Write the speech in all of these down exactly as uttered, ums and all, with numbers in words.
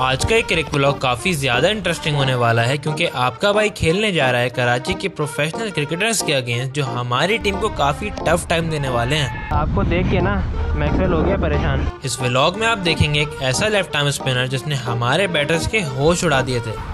आज का ये क्रिकेट व्लॉग काफ़ी ज़्यादा इंटरेस्टिंग होने वाला है क्योंकि आपका भाई खेलने जा रहा है कराची के प्रोफेशनल क्रिकेटर्स के अगेंस्ट जो हमारी टीम को काफ़ी टफ टाइम देने वाले हैं। आपको देख के ना मैक्सवेल हो गया परेशान। इस व्लॉग में आप देखेंगे एक ऐसा लेफ्ट आर्म स्पिनर जिसने हमारे बैटर्स के होश उड़ा दिए थे।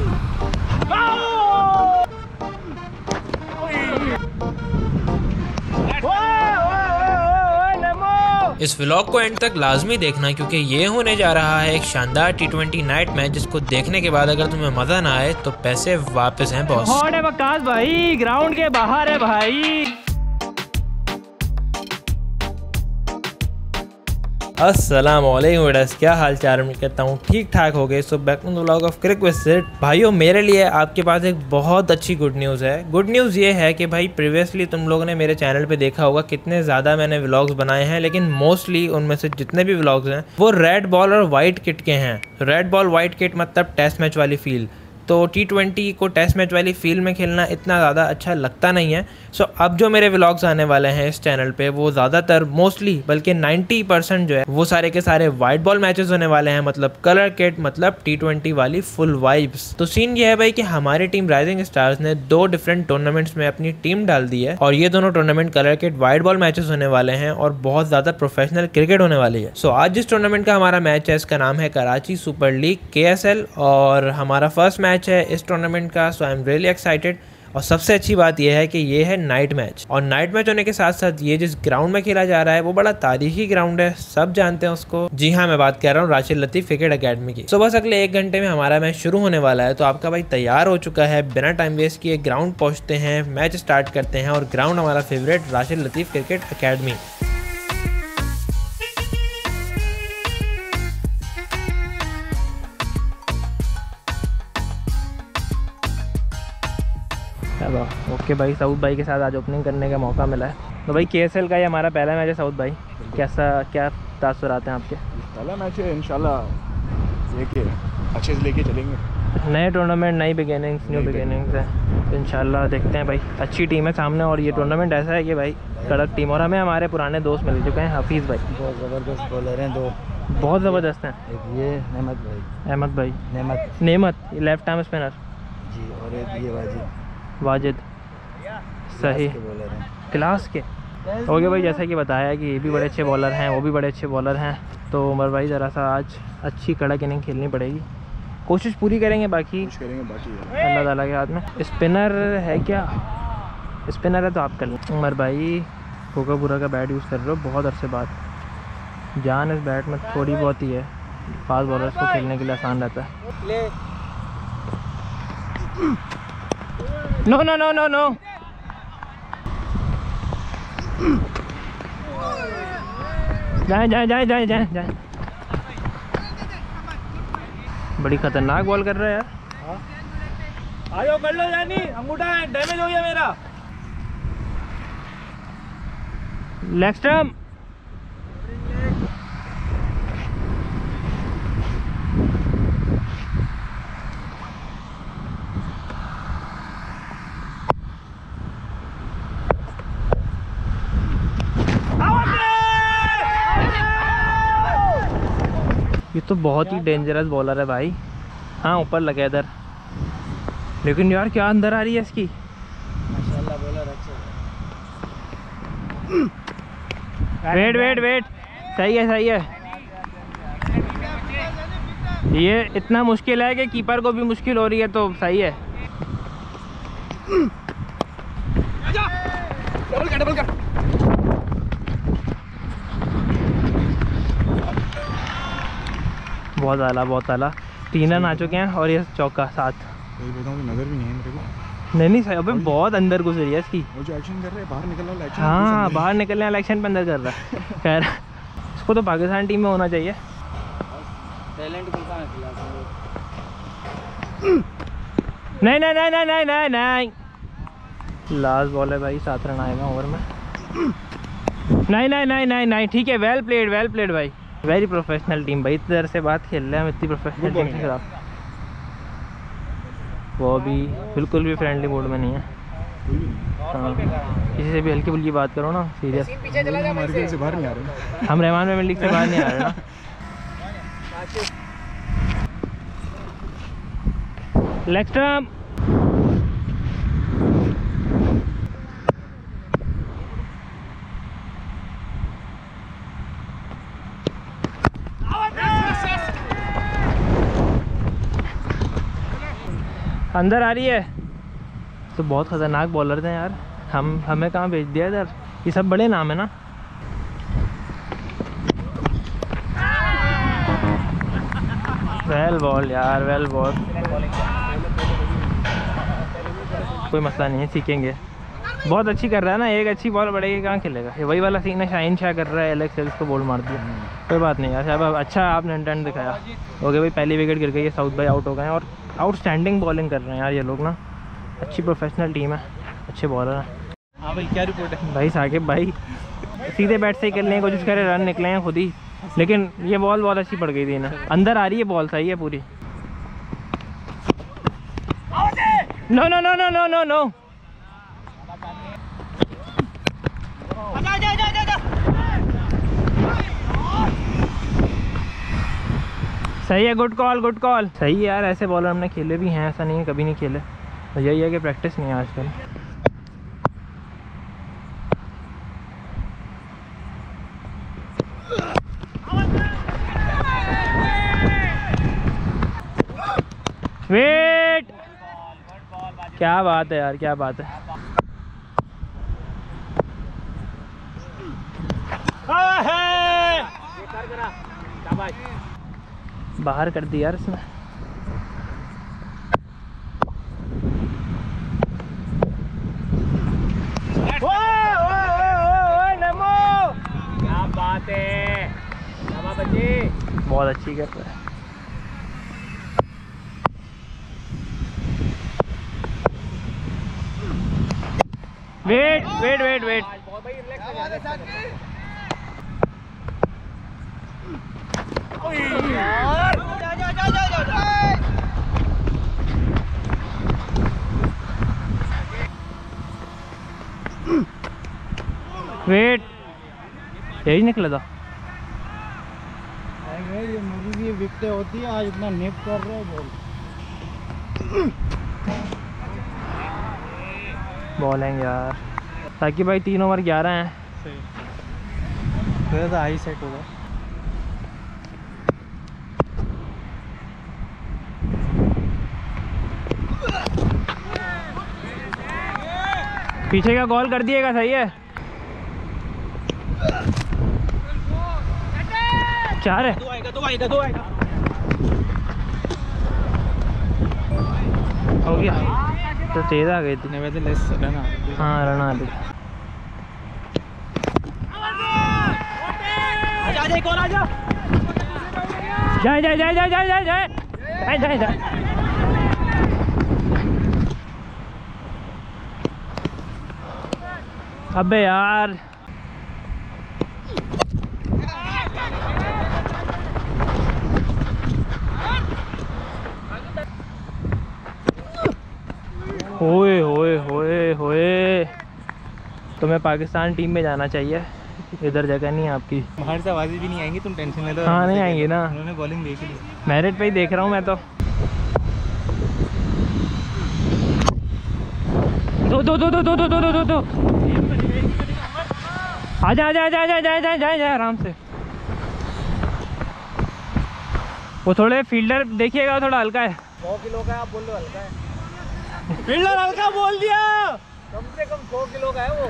इस व्लॉग को एंड तक लाजमी देखना क्योंकि ये होने जा रहा है एक शानदार टी ट्वेंटी नाइट मैच जिसको देखने के बाद अगर तुम्हें मजा ना आए तो पैसे वापस हैं बॉस। हॉट है वकास भाई, ग्राउंड के बाहर है भाई। अस्सलाम वालेकुम बेटा, क्या हाल चाल? मैं कहता हूँ ठीक ठाक हो गए। So back to the vlog of cric with Sid. भाइयों, मेरे लिए आपके पास एक बहुत अच्छी गुड न्यूज़ है। गुड न्यूज़ ये है कि भाई प्रीवियसली तुम लोगों ने मेरे चैनल पे देखा होगा कितने ज़्यादा मैंने व्लॉग्स बनाए हैं, लेकिन मोस्टली उनमें से जितने भी व्लॉग्स हैं वो रेड बॉल और वाइट किट के हैं। रेड बॉल वाइट किट मतलब टेस्ट मैच वाली फील। तो टी ट्वेंटी को टेस्ट मैच वाली फील्ड में खेलना इतना ज़्यादा अच्छा लगता नहीं है। सो so, अब जो मेरे व्लॉग्स आने वाले हैं इस चैनल पे वो ज़्यादातर मोस्टली बल्कि नब्बे परसेंट जो है वो सारे के सारे वाइट बॉल मैचेस होने वाले हैं, मतलब कलर किट, मतलब टी ट्वेंटी वाली फुल वाइब्स। तो सीन ये है भाई कि हमारी टीम राइजिंग स्टार्स ने दो डिफरेंट टूर्नामेंट्स में अपनी टीम डाल दी है और ये दोनों tournament colour kit white ball matches होने वाले हैं और बहुत ज़्यादा प्रोफेशनल क्रिकेट होने वाली है। सो so, आज जिस टूर्नामेंट का हमारा मैच है इसका नाम है Karachi super league K S L और हमारा फर्स्ट मैच है इस टूर्नामेंट का। So I am really excited. और सबसे अच्छी बात यह है कि ये है नाइट मैच, और नाइट मैच होने के साथ साथ ये जिस ग्राउंड में खेला जा रहा है वो बड़ा तारीखी ग्राउंड है, सब जानते हैं उसको। जी हाँ, मैं बात कर रहा हूँ राशिद लतीफ़ क्रिकेट एकेडमी की। सो बस अगले एक घंटे में हमारा मैच शुरू होने वाला है, तो आपका भाई तैयार हो चुका है। बिना टाइम वेस्ट किए ग्राउंड पहुँचते हैं, मैच स्टार्ट करते हैं। और ग्राउंड हमारा favourite Rashid Latif cricket academy. Okay भाई, साउथ भाई के साथ आज ओपनिंग करने का मौका मिला है। तो भाई के एस एल का ये हमारा पहला मैच है। साउथ भाई, कैसा क्या तासुरात हैं आपके? पहला मैच है, इंशाल्लाह लेके अच्छे से लेके चलेंगे। नए टूर्नामेंट, नई बिगिनिंग्स, न्यू बिगिनिंग्स है। तो इंशाल्लाह देखते हैं भाई। अच्छी टीम है सामने और ये टूर्नामेंट ऐसा है कि भाई कड़क टीम। और हमें हमारे पुराने दोस्त मिल चुके हैं। हफीज़ भाई बहुत ज़बरदस्त बॉलर हैं, दो बहुत ज़बरदस्त हैं। एक ये नेमत भाई, अहमद भाई, नेमत नेमत लेफ्ट आर्म स्पिनर जी, और एक ये वाजिद वाजिद, सही बॉलर हैं, क्लास के। ओके भाई, जैसा कि बताया कि ये भी बड़े अच्छे बॉलर हैं, वो भी बड़े अच्छे बॉलर हैं। तो उमर भाई ज़रा सा आज अच्छी कड़क इनिंग खेलनी पड़ेगी, कोशिश पूरी करेंगे, बाकी करेंगे बाकी अल्लाह ताला के हाथ में। स्पिनर है क्या? स्पिनर है तो आप कर लें। उमर भाई कोकापुरा का बैट यूज़ कर रहे हो बहुत अरसे बाद। जान इस बैट में थोड़ी बहुत ही है, फास्ट बॉलर्स को खेलने के लिए आसान रहता है। No no no no no जाए जाए जाए जाए जाए जाए बड़ी खतरनाक बॉल कर रहा है यार। आयो कर लो जानी, अंगूठा डैमेज हो गया मेरा। लेग स्टंप, ये तो बहुत ही डेंजरस बॉलर है भाई। हाँ, ऊपर लगा इधर, लेकिन यार क्या अंदर आ रही है इसकी। माशाल्लाह बॉलर अच्छे हैं। वेट वेट वेट, सही है सही है। ये इतना मुश्किल है कि कीपर को भी मुश्किल हो रही है, तो सही है। डबल कर, डबल कर। बहुत आला, बहुत आला। तीन रन आ चुके हैं और ये चौका सात। नजर भी नहीं है मेरे को। नहीं नहीं सही, अबे बहुत अंदर घुस रही है इसकी। वो जो एक्शन कर रहे हैं, बाहर निकलने वाला एक्शन। हाँ, बाहर निकलने वाला एक्शन पे अंदर कर रहा है। खैर, इसको तो पाकिस्तान टीम में होना चाहिए। टैलेंट मिलता है खिलाफ। नहीं नहीं नहीं नहीं नहीं नहीं लास्ट बॉल है भाई, सात रन आएगा ओवर में। नहीं नहीं नहीं नहीं नहीं ठीक है, वेल प्लेड, वेल प्लेड भाई। वेरी प्रोफेशनल टीम भाई, इतनी देर से बात खेल रहे हैं हम इतनी प्रोफेशनल टीम के खिलाफ। वो भी बिल्कुल भी फ्रेंडली मूड में नहीं है। हाँ, किसी से भी हल्की फुल्की बात करो ना, सीरियस। से बाहर नहीं आ रहे, हम रहमान में लीग से बाहर नहीं आ रहे ना। Leg stump. अंदर आ रही है। तो बहुत ख़तरनाक बॉलर थे यार, हम हमें कहाँ भेज दिया इधर। ये सब बड़े नाम है ना। वेल बॉल यार, वेल बॉल। कोई मसला नहीं है, सीखेंगे। बहुत अच्छी कर रहा है ना, एक अच्छी बॉल बढ़ेगी कहाँ खेलेगा। ये वही वाला सीन है, शाइन शाह कर रहा है, एलेक्स हेल्स को बॉल मार दिया। कोई बात नहीं यार साहब, अच्छा आपने इंटेंट दिखाया। ओके भाई, पहली विकेट गिर गई है, साउथ भाई आउट हो गए हैं। और आउटस्टैंडिंग बॉलिंग कर रहे हैं यार ये लोग ना, अच्छी प्रोफेशनल टीम है, अच्छे बॉलर हैं। हाँ भाई, क्या रिपोर्ट है भाई साकिब भाई सीधे बैट से ही खेलने की कोशिश करे, रन निकले हैं खुद ही, लेकिन ये बॉल बहुत अच्छी पड़ गई थी ना। अंदर आ रही है बॉल, सही है पूरी। No no no no no no no सही है, गुड कॉल गुड कॉल। सही है यार, ऐसे बॉलर हमने खेले भी हैं, ऐसा नहीं है कभी नहीं खेले। तो यही है कि प्रैक्टिस नहीं है आजकल। वेट, क्या बात है यार, क्या बात है। बाहर कर दिया यार इसने। क्या बात है, बहुत अच्छी कर रहा है। Wait wait wait wait wait, यही निकला था। ये मुझे ये विकेटें होती है, आज इतना नेप कर रहे हैं बॉल। बॉलिंग यार, ताकि भाई तीन ओवर ग्यारह हैं। सही तो हाई सेट होगा। पीछे का कॉल कर दिएगा, सही है। चार है, दो आएगा दो आएगा दो आएगा। हो गया तो तेज आ गई थी। रन हाँ रन आ गई। आजा एक और आजा। जाए जाए जाए जाए जाए जाए जाए जाए जाए। अबे यार, होए होए होए होए, तुम्हें पाकिस्तान टीम में जाना चाहिए, इधर जगह नहीं है आपकी। बाहर से आवाज़ें भी नहीं आएंगी, तुम टेंशन ले लो। हाँ नहीं आएंगी ना, उन्होंने बॉलिंग देख ली। मेरिट पे ही देख रहा हूँ मैं तो। दो दो दो दो दो दो दो दो दो आजा आजा आजा आजा जाए जाए जाए जाए आराम से। वो थोड़े फील्डर देखिएगा, थोड़ा हल्का है। सौ किलो का आप बोल रहे हो हल्का है। फील्डर हल्का बोल दिया, कम से कम सौ किलो का है वो।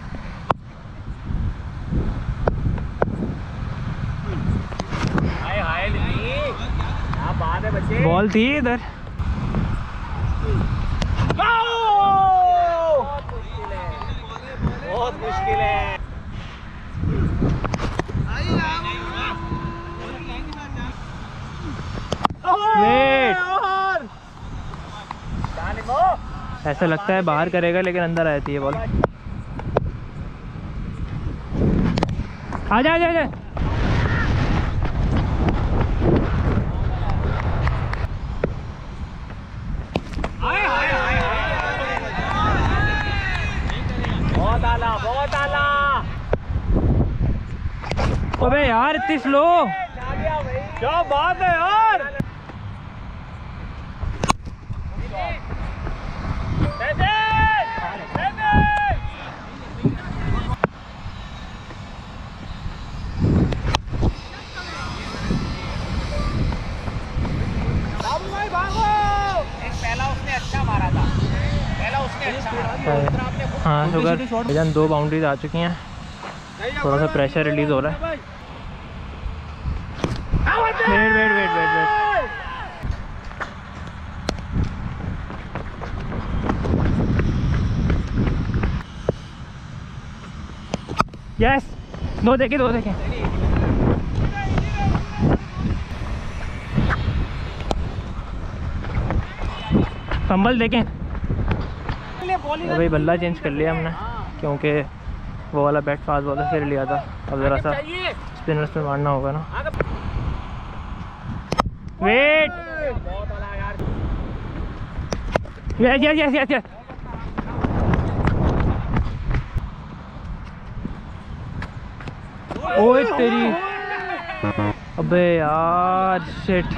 हाय हाय लिपि, क्या बात है बच्चे। बॉल थी इधर। बहुत मुश्किल है। वेट, ऐसा लगता है बाहर करेगा लेकिन अंदर आती है बॉल। आजा आजा आजा। बहुत आला बहुत आला। अबे यार इतनी स्लो, क्या बात है यार। पहला उसने अच्छा मारा था, पहला उसने अच्छा मारा। हाँ शुगर भाईजान दो बाउंड्रीज आ चुकी हैं, थोड़ा सा प्रेशर रिलीज हो रहा है। Wait wait wait wait wait yes, दो देखे दो देखे। फंबल देखें तो भाई बल्ला चेंज कर लिया हमने, क्योंकि वो वाला बैट फास्ट बॉलर फिर लिया था। अब ज़रा सा स्पिनर्स पे मारना होगा ना। Wait yes yes yes yes yes. ओए तेरी, अबे यार शिट।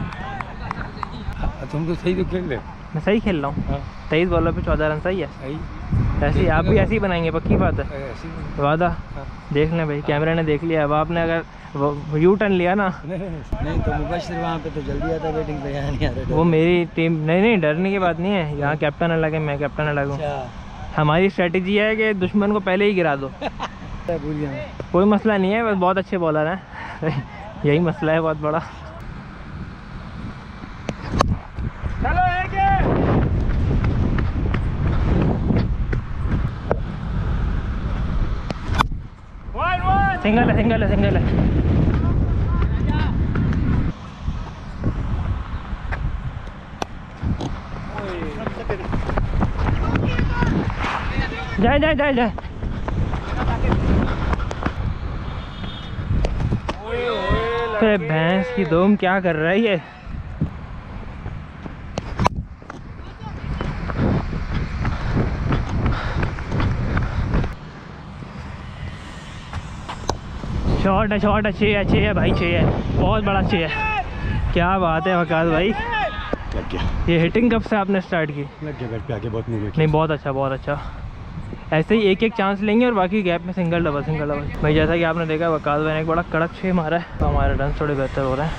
तुम तो सही तो खेल रहे। मैं सही खेल रहा हूँ। हाँ। तेईस बॉलर पे चौदह रन सही है। सही ऐसे ही आप भी ऐसे ही बनाएंगे, पक्की बात है। ऐसी वादा। हाँ। देख लें भाई, कैमरा ने देख लिया। अब आपने अगर यू टर्न लिया ना, नहीं तो मुबशिर वहाँ पे तो जल्दी आता बैटिंग पे, यहाँ नहीं आ रहा। वो मेरी टीम नहीं नहीं डरने की बात नहीं है। यहाँ कैप्टन अलग है, मैं कैप्टन अलग हूँ। अच्छा हमारी स्ट्रेटजी है कि दुश्मन को पहले ही गिरा दो। भूल गया मैं। कोई मसला नहीं है, बस बहुत अच्छे बॉलर हैं। यही मसला है बहुत बड़ा। चलो एक वन वन। सिंगल है सिंगल है सिंगल है। जाए जाए जाए जाए। अरे भैंस की दोम क्या कर रही है। शॉट है शॉट अच्छी है अच्छी है भाई, चाहिए बहुत बड़ा चाहिए। क्या बात है वकास भाई, लग गया। ये हिटिंग कब से आपने स्टार्ट की? लग गया बैट पे आके, बहुत मूव नहीं बहुत अच्छा बहुत अच्छा। ऐसे ही एक एक चांस लेंगे और बाकी गैप में सिंगल डबल सिंगल डबल। भाई जैसा कि आपने देखा वकास भाई ने एक बड़ा कड़क छः मारा है, तो हमारे रन थोड़े बेहतर हो रहे हैं।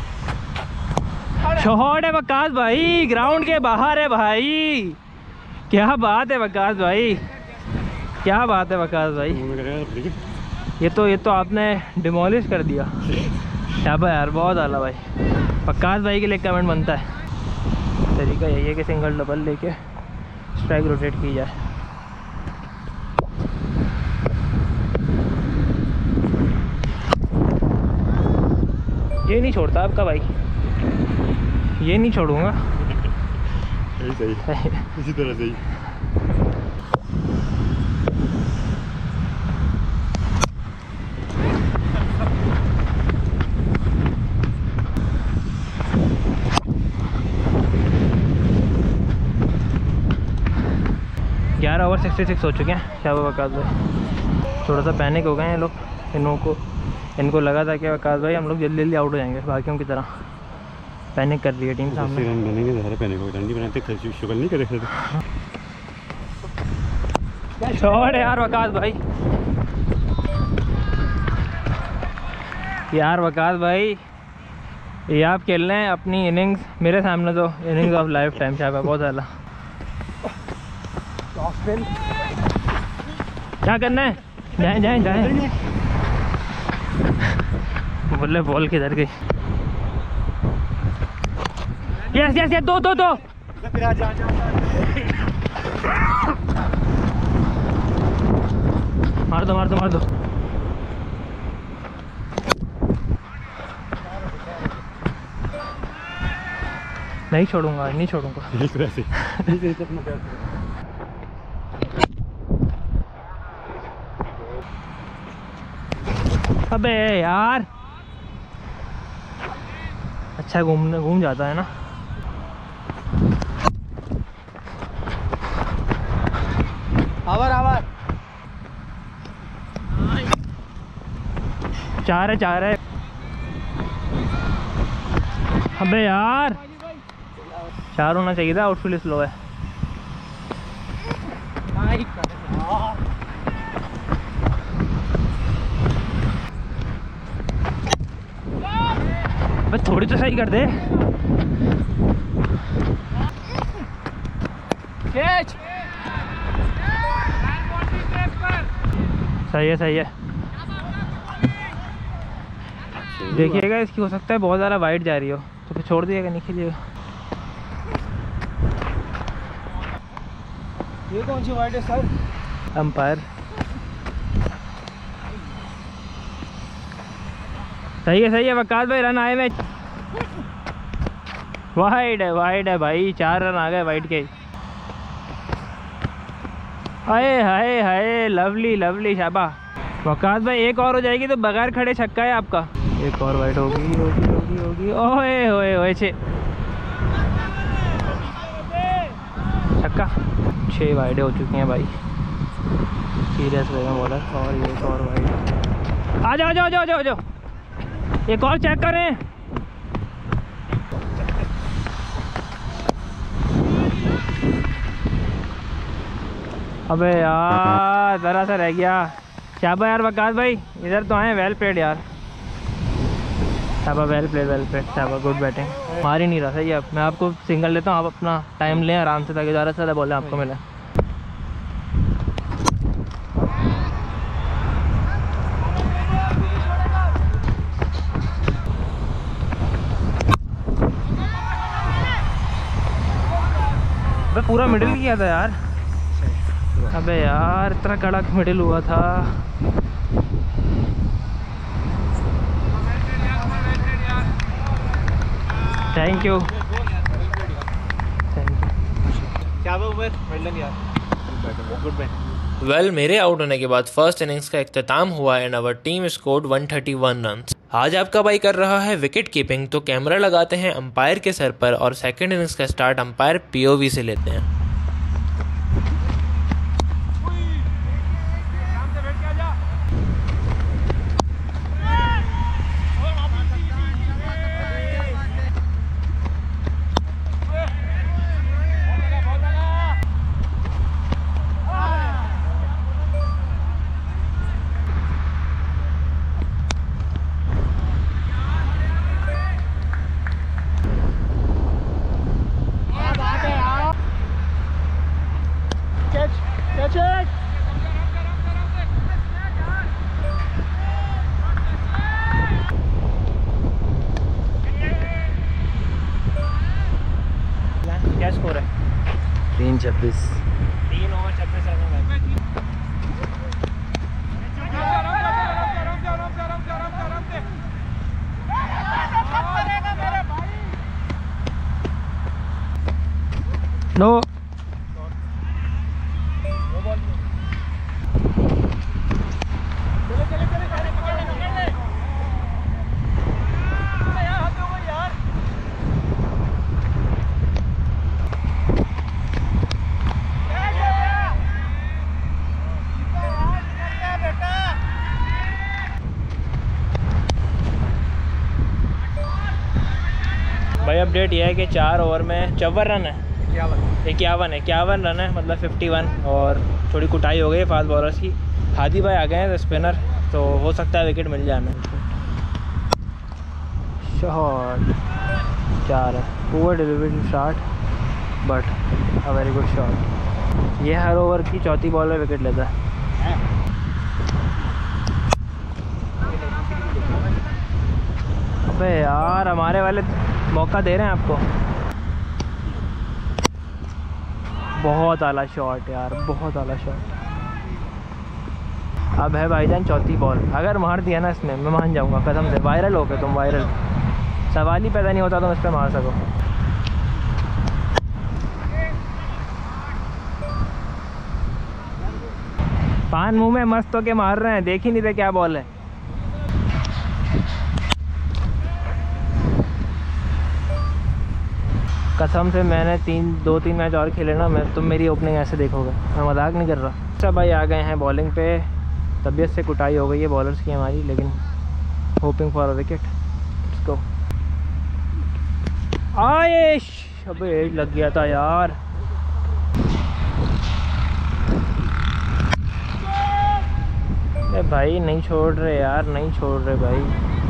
शॉट है वकास भाई, ग्राउंड के बाहर है भाई। क्या बात है वकास भाई, क्या बात है वकास भाई। ये तो ये तो आपने डिमोलिश कर दिया। शाबाश यार, बहुत आला भाई। वकास भाई के लिए कमेंट बनता है। तरीका यही है कि सिंगल डबल लेके स्ट्राइक रोटेट की जाए। ये नहीं छोड़ता आपका भाई, ये नहीं छोड़ूंगा। सही सही इसी तरह से ही। ग्यारह ओवर सिक्सटी सिक्स हो चुके हैं। शाबाश वकास भाई, थोड़ा सा पैनिक हो गए हैं लोग। इन्हों को इनको लगा था कि वकास भाई हम लोग जल्दी जल्दी आउट हो जाएंगे, बाकियों की तरह पैनिक कर रही है टीम सामने। रन बनेंगे, सारे पैनिक हो, रन नहीं बनाते, शुगर नहीं करे। शॉट है यार वकास भाई, यार वकास भाई ये आप खेल रहे हैं अपनी इनिंग्स मेरे सामने, तो इनिंग्स ऑफ लाइफ टाइम। शाबाश बहुत ज़्यादा। क्या करना है? जाए जाए जाए। बोले बॉल किधर गई? यस यस यस, दो दो दो। मार दो मार दो मार दो। नहीं छोड़ूंगा नहीं छोड़ूंगा। अबे यार, अच्छा घूमने घूम जाता है ना। आवर आवर चार है चार है। अबे यार चार होना चाहिए था, आउटफील्ड स्लो है। बस थोड़ी तो सही कर दे। सही है सही है। देखिएगा इसकी हो सकता है बहुत ज़्यादा वाइड जा रही हो तो फिर छोड़ दिएगा, नहीं खेलिएगा। ये कौन सी वाइड है सर? अंपायर सही है सही है। वकास भाई रन आए में, वाइड है वाइड है भाई, चार रन आ गए वाइड के। हाय हाय हाय, लवली लवली शाबाश। वकास भाई एक और हो जाएगी तो बगैर खड़े छक्का है आपका। एक और वाइड होगी होगी होगी होगी, ओए ओए ओए, छः छक्का। छः वाइडें हो चुकी हैं भाई, सीरियस वे में बॉलर। और ये एक और वाइड, आ जाओ जाओ जाओ जाओ जाओ, एक और चेक करें। अबे यार ज़रा सा रह गया। शाबाश यार वकास भाई, इधर तो आए। वेल प्लेड यार, शाबाश, वेल प्लेड वेल प्लेड, शाबाश, गुड बैटिंग। मार ही नहीं रहा। सही है, मैं आपको सिंगल लेता हूँ, आप अपना टाइम लें आराम से ताकि ज़्यादा से ज़्यादा बॉलें आपको मिले। अबे पूरा मिडिल किया था यार। अबे यार इतना कड़क मिडिल हुआ था। Thank you thank you. क्या उमर, वेल डन यार, गुड बैट। वेल well, मेरे आउट होने के बाद फर्स्ट इनिंग्स का इख्तिताम हुआ and our team scored one thirty one runs. आज आपका भाई कर रहा है विकेट कीपिंग, तो कैमरा लगाते हैं अंपायर के सर पर और सेकंड इनिंग्स का स्टार्ट अंपायर पीओवी से लेते हैं। क्या स्कोर है? तीन छब्बीस। तीन ओवर छब्बीस रन है। नो भाई अपडेट यह है कि चार ओवर में चौवन रन है, इक्यावन है, इक्यावन रन है, मतलब इक्यावन। और थोड़ी कुटाई हो गई फास्ट बॉलर्स की। हादी भाई आ गए हैं स्पिनर, तो हो सकता है विकेट मिल जाए हमें। शॉट चार है, poor delivery shot but a very good shot. ये हर ओवर की चौथी बॉल में विकेट लेता है। अबे यार हमारे वाले मौका दे रहे हैं आपको। बहुत आला शॉट यार, बहुत आला शॉट। अब है भाईजान चौथी बॉल, अगर मार दिया ना इसमें मैं मान जाऊंगा कसम से। वायरल हो गए तुम, वायरल। सवाल ही पैदा नहीं होता तुम इस पर मार सको। पान मुंह में मस्त होके मार रहे हैं, देख ही नहीं रहे क्या बॉल है। कसम से मैंने तीन दो तीन मैच और खेले ना, मैं तुम मेरी ओपनिंग ऐसे देखोगे, मैं मजाक नहीं कर रहा। सब भाई आ गए हैं बॉलिंग पे। तबीयत से कुटाई हो गई है बॉलर्स की हमारी, लेकिन hoping for a wicket. Let's go. आयश, अबे एज लग गया था यार। अरे भाई नहीं छोड़ रहे यार, नहीं छोड़ रहे भाई।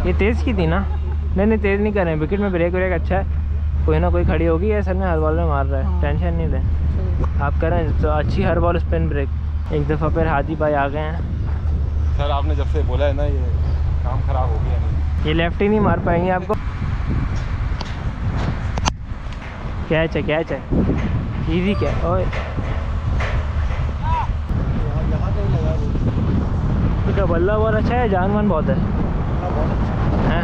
ये तेज़ की थी ना? नहीं नहीं तेज़ नहीं कर रहे हैं, विकेट में ब्रेक व्रेक अच्छा है, कोई ना कोई खड़ी होगी, असल में हर बॉल में मार रहा है, टेंशन नहीं ले आप करें तो अच्छी हर बॉल स्पिन ब्रेक। एक दफ़ा फिर हादी भाई आ गए हैं। सर आपने जब से बोला है ना ये काम ख़राब हो गया नहीं, ये लेफ्ट ही नहीं मार पाएंगे आपको। कैच है कैच है, इजी क्या ओए यहाँ कहीं लगा वो तो बल्ला बहुत अच्छा है, जान मान बहुत है हैं?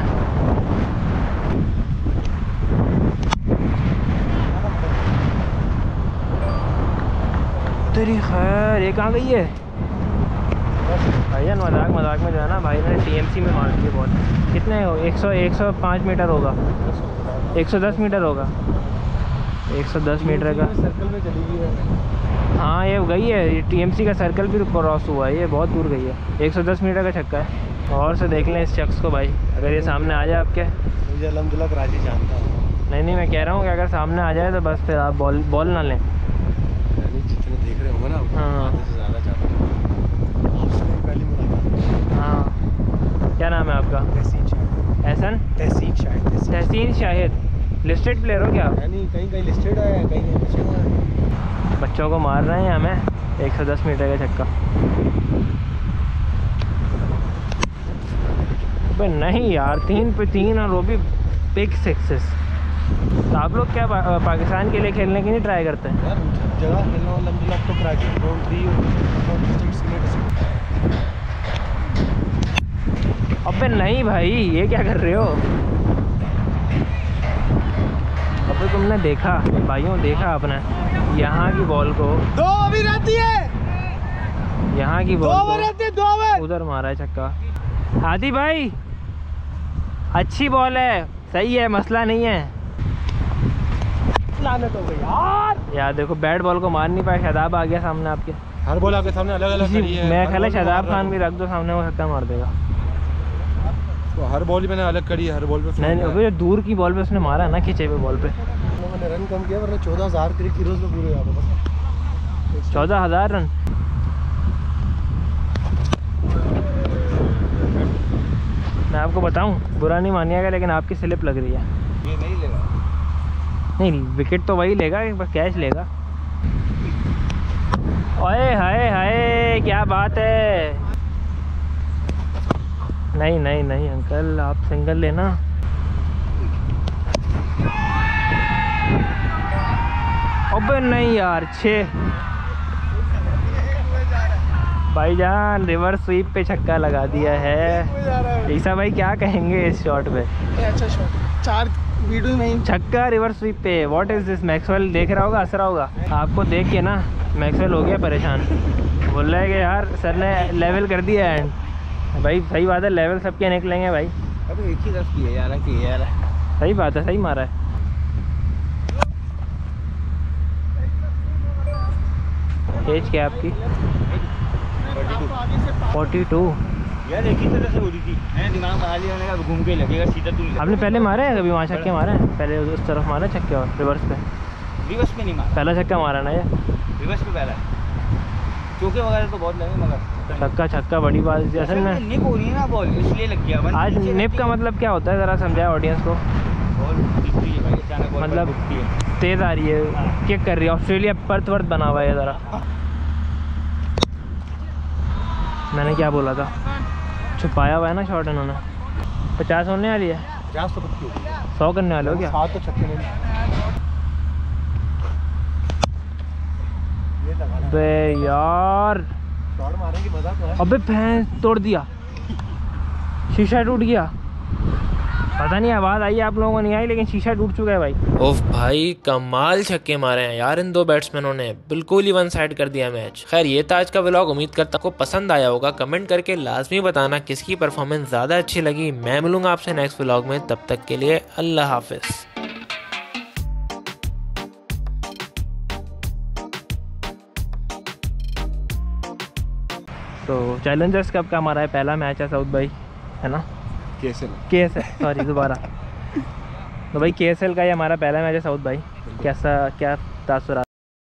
तेरी खैर ये कहाँ गई है भाईजान? मजाक मजाक में जो है ना भाई ने टीएमसी में मार दी बॉल। कितने हो? एक सौ एक सौ पाँच मीटर होगा, एक सौ दस मीटर होगा, एक सौ दस मीटर का सर्कल में चली गई है। हाँ ये गई है, ये टीएमसी का सर्कल भी क्रॉस हुआ है, ये बहुत दूर गई है। एक सौ दस मीटर का छक्का है। और से देख लें इस शख्स को भाई, अगर ये सामने आ जाए आपके। मुझे अलहमदुलिल्लाह कराची जानता हूँ। नहीं नहीं मैं कह रहा हूँ कि अगर सामने आ जाए तो बस फिर आप बॉल बॉल ना लें। यानी जितने देख रहे होंगे ना हाँ। आधे से ज़्यादा जानते हैं। आपसे मेरी पहली मुलाकात। हाँ क्या नाम है आपका? तहसीन शाहिद। एहसन तहसीन शाहिद। तहसीन शाहिद। लिस्टेड प्लेयर हो क्या? यानी कहीं कहीं लिस्टेड है, कहीं कहीं बचे हुए हैं। बच्चों को मार रहे हैं हमें एक सौ दस मीटर का छक्का। अबे नहीं यार, तीन पे तीन और वो भी बिग सिक्सेस। तो आप लोग क्या पा, पाकिस्तान के लिए खेलने की नहीं ट्राई करते हैं? यार जगह खेलना वाला अलहमदुलिल्लाह तो कराची ग्राउंड थी और डिस्ट्रिक्ट सिलेक्ट। अबे नहीं भाई ये क्या कर रहे हो? अबे तुमने देखा भाइयों, देखा आपने यहाँ की बॉल को, दो अभी रहती है, यहाँ की दो बॉल रहती है, दो को उधर मारा है छक्का। हादी भाई अच्छी बॉल है, सही है, मसला नहीं है। लानत हो गई यार। यार देखो बैट बॉल को मार नहीं पाया, शादाब आ गया सामने आपके। हर बॉल आपके सामने अलग अलग करी है। मैं ख्याल है शादाब खान भी रख दो सामने, वो छक्का मार देगा। तो हर बॉल ही मैंने अलग करी है, हर बॉल पे नहीं नहीं अबे दूर की बॉल पे उसने मारा है ना, खींचे हुए बॉल पे। मैंने रन कम किया वरना चौदह हज़ार क्रिकेट हीरोज में पूरे याद है। चौदह हज़ार रन। मैं आपको बताऊं, बुरा नहीं मानिएगा लेकिन आपकी स्लिप लग रही है। ये नहीं लेगा। नहीं विकेट तो वही लेगा, बस कैच लेगा। ओए हाय हाय क्या बात है। नहीं नहीं नहीं अंकल आप सिंगल लेना। अबे नहीं यार, छः। भाईजान रिवर्स स्वीप पे छक्का लगा दिया है। ईसा भाई क्या कहेंगे इस शॉट पे? अच्छा शॉट, चार वीडियो नहीं। छक्का रिवर्स स्वीप पे, व्हाट इज दिस? मैक्सवेल देख रहा होगा, हंस रहा होगा आपको देख के ना। मैक्सवेल हो गया परेशान, बोल रहा है कि यार सर ने लेवल कर दिया एंड। भाई सही बात है, लेवल सबके निकलेंगे भाई। अबे एक ही तरफ की है यार, की है यार। सही बात है, सही मारा है। एज क्या है आपकी? Forty two. यार एक ही तरह से हो रही थी, मैंने दिमाग बना लिया, मैंने कहा घूम के लगेगा सीधा। तू आपने पहले मारे हैं कभी वहाँ छक्के मारे हैं? पहले उस तरफ मारा छक्के और रिवर्स पे? रिवर्स पे नहीं मारा, पहला छक्का मारा ना ये? रिवर्स पे पहला। चौके वगैरह तो बहुत लगे मगर छक्का छक्का बड़ी बात असल में। निप हो रही है ना बॉल, इसलिए लग गया। आज निप का मतलब क्या होता है ज़रा समझाए ऑडियंस को। बॉल दिखती है भाई, अचानक बॉल मतलब दिखती है, तेज़ आ रही है, किक कर रही है। ऑस्ट्रेलिया पर्थ वर्थ बना हुआ है ज़रा। मैंने क्या बोला था, छुपाया हुआ है ना शॉट इन्होंने। पचास होने वाली है, पचास तो पक्की होगी। सौ करने वाले हो क्या? सात तो छक्के नहीं। ये लगाना अबे यार, शॉट मारने की मजा तो है। अबे भैंस तोड़ दिया, शीशा टूट गया। पता नहीं आवाज़ आई आप लोगों को नहीं आई, लेकिन शीशा टूट चुका है भाई। ओफ भाई कमाल छक्के मारे हैं यार इन दो बैट्समैनों ने, बिल्कुल ही वन साइड कर दिया मैच। खैर ये था आज का व्लॉग, उम्मीद करता हूं आपको पसंद आया होगा। कमेंट करके लाजमी बताना किसकी परफॉर्मेंस ज़्यादा अच्छी लगी। मैं मिलूंगा आपसे नेक्स्ट व्लॉग में, तब तक के लिए अल्लाह हाफिज़। तो चैलेंजर्स कप का हमारा पहला मैच है साउथ भाई, है ना? कैसे के एस एल सॉरी दोबारा। तो भाई के एस एल का ही हमारा पहला मैच है साउथ भाई। कैसा क्या तासुरात?